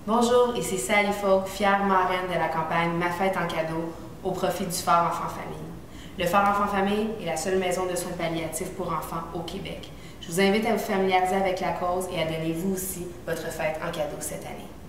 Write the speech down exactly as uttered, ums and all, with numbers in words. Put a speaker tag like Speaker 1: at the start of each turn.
Speaker 1: Bonjour, ici Sally Folk, fière marraine de la campagne Ma fête en cadeau au profit du Phare Enfants-Famille. Le Phare Enfants-Famille est la seule maison de soins palliatifs pour enfants au Québec. Je vous invite à vous familiariser avec la cause et à donner vous aussi votre fête en cadeau cette année.